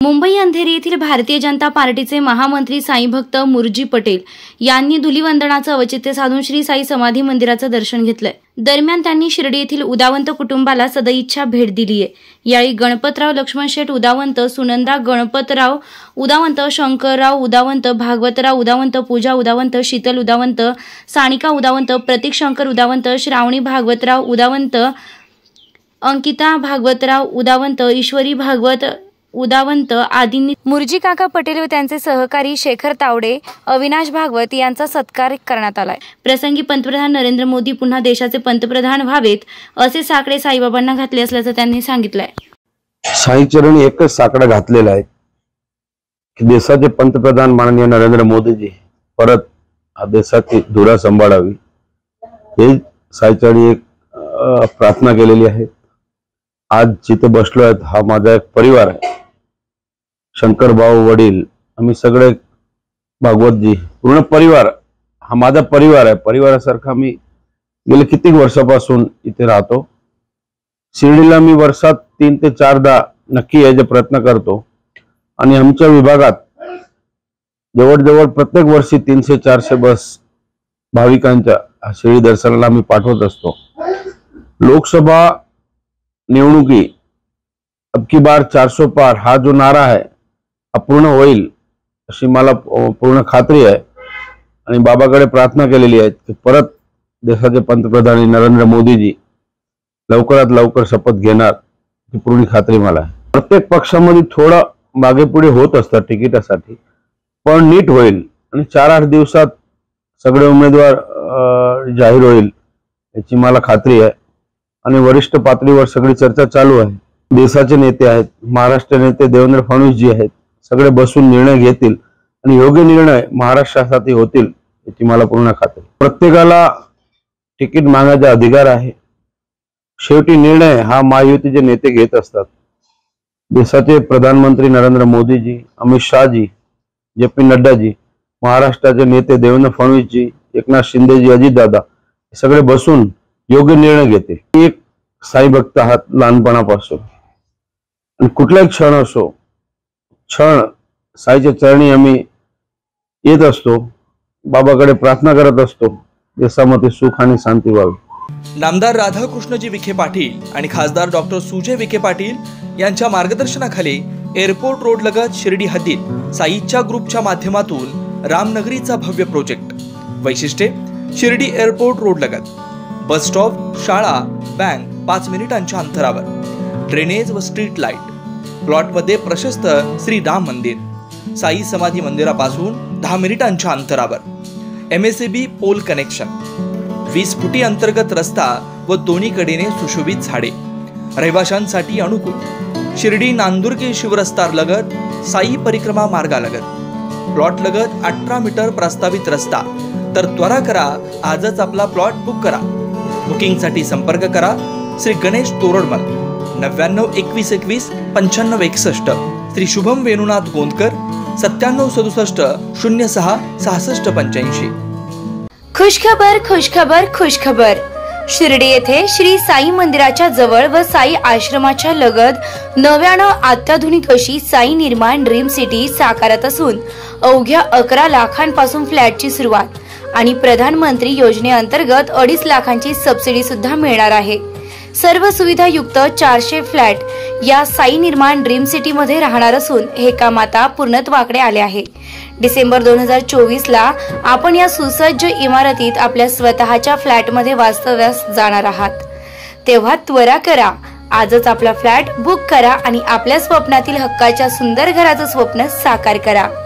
मुंबई अंधेरी येथील भारतीय जनता पार्टीचे महामंत्री साई भक्त मुरजी पटेल यांनी धुलीवंदनाचं औचित्य साधून श्री साई समाधी मंदिराचं दर्शन घेतलंय। दरम्यान त्यांनी शिर्डी येथील उदावंत कुटुंबाला सदिच्छा भेट दिली आहे। यावेळी गणपतराव लक्ष्मण शेठ उदावंत, सुनंदा गणपतराव उदावंत, शंकरराव उदावंत, भागवतराव उदावंत, पूजा उदावंत, शीतल उदावंत, सानिका उदावंत, प्रतीक शंकर उदावंत, श्रावणी भागवतराव उदावंत, अंकिता भागवतराव उदावंत, ईश्वरी भागवत उदावंत आदींनी मुरजी काका पटेल व त्यांचे सहकारी शेखर तावडे, अविनाश भागवत यांचा सत्कार करण्यात आलाय। प्रसंगी पंतप्रधान नरेंद्र मोदी पुन्हा देशाचे पंतप्रधान व्हावेत असे साकडे साईबाबांना घातले असल्याचं त्यांनी सांगितलंय। साईचरणी एकच साकडा घातलेला आहे की देशाचे पंतप्रधान माननीय नरेंद्र मोदीजी परत देशाची धुरा सांभाळावी, हे साईचरणी एक प्रार्थना केलेली आहे। आज जिथे बसलो आहेत हा माझा एक परिवार आहे। शंकर भाऊ, वडील, आम्ही सगळे, भागवतजी, पूर्ण परिवार हा माझा परिवार आहे। परिवारासारखा मी गेले किती वर्षापासून इथे राहतो। शिर्डीला मी वर्षात 3 ते 4दा नक्की यायचा प्रयत्न करतो आणि आमच्या विभागात जवळजवळ प्रत्येक वर्षी 300-400 बस भाविकांच्या शिर्डी दर्शनाला आम्ही पाठवत असतो। लोकसभा निवडणुकी अब की बार 400 पार हा जो नारा आहे हा पूर्ण होईल अशी मला पूर्ण खात्री आहे आणि बाबाकडे प्रार्थना केलेली आहे की परत देशाचे पंतप्रधान नरेंद्र मोदीजी लवकरात लवकर शपथ घेणार ही पूर्ण खात्री मला आहे। प्रत्येक पक्षामध्ये थोडं मागे पुढे होत असतं तिकिटासाठी, पण नीट होईल आणि 4-8 दिवसात सगळे उमेदवार जाहीर होईल याची मला खात्री आहे आणि वरिष्ठ पातळीवर सगळी चर्चा चालू आहे। देशाचे नेते आहेत, महाराष्ट्र नेते देवेंद्र फडणवीस जी आहेत, सगळे बसून निर्णय घेतील आणि योग्य निर्णय महाराष्ट्रासाठी होतील याची मला पूर्ण खात्री। प्रत्येकाला तिकीट मागण्याचा अधिकार आहे, शेवटी निर्णय हा महायुतीचे नेते घेत असतात। देशाचे प्रधानमंत्री नरेंद्र मोदीजी, अमित शाहजी, जे.पी. नड्डाजी, महाराष्ट्राचे नेते देवेंद्र फडणवीसजी, एकनाथ शिंदेजी, अजितदादा सगळे बसून योग्य निर्णय घेते। एक साई भक्त आहात लहानपणापासून आणि कुठलाही क्षण असो, क्षण साईच्या चरणी आम्ही येत असतो, बाबाकडे प्रार्थना करत असतो, देशामध्ये सुख आणि शांती व्हावी। नामदार राधाकृष्णजी विखे पाटील आणि खासदार डॉक्टर सुजय विखे पाटील यांच्या मार्गदर्शनाखाली एअरपोर्ट रोड लगत शिर्डी हद्दीत साईच्या ग्रुपच्या माध्यमातून रामनगरीचा भव्य प्रोजेक्ट। वैशिष्ट्ये शिर्डी एअरपोर्ट रोड लगत बस स्टॉप, शाळा, बँक 5 मिनिटांच्या अंतरावर, ड्रेनेज व स्ट्रीट लाईट, प्लॉटमध्ये प्रशस्त श्री राम मंदिर, साई समाधी मंदिरापासून 10 मिनिटांच्या अंतरावर, MSAB पोल कनेक्शन, 20 फुटी अंतर्गत रस्ता व दोन्ही कडेने सुशोभित झाडे, रहिवाशांसाठी अनुकूल, शिर्डी नांदुर्गी शिवरस्ता लगत साई परिक्रमा मार्गालगत, प्लॉट लगत 18 मीटर प्रस्तावित रस्ता। तर त्वरा करा, आजच आपला प्लॉट बुक करा। बुकिंगसाठी संपर्क करा श्री गणेश तोरडमल 99 21 21 95 61, श्री शुभम वेणुनाथ गोंदकर 97 67 06 66 85। खुशखबर खुशखबर खुशखबर। शिर्डी येथे श्री साई मंदिराच्या जवळ व साई आश्रमाच्या लगत नव्यानं अत्याधुनिक अशी साई निर्माण ड्रीम सिटी साकारत असून अवघ्या 11 लाखांपासून फ्लॅटची सुरुवात आणि प्रधानमंत्री योजनेअंतर्गत 2.5 लाखांची सबसिडी सुद्धा मिळणार आहे। सर्व सुविधा युक्त 400 फ्लॅट या साई निर्माण ड्रीम सिटी मध्ये राहणार असून हे काम आता पूर्णत्वाकडे आले आहे। डिसेंबर 2024 ला आपण या सुसज्ज इमारतीत आपल्या स्वतःच्या फ्लॅट मध्ये वास्तव्यास जाणार आहात। तेव्हा त्वरा करा, आजच आपला फ्लॅट बुक करा आणि आपल्या स्वप्नातील हक्काच्या सुंदर घराचं स्वप्न साकार करा।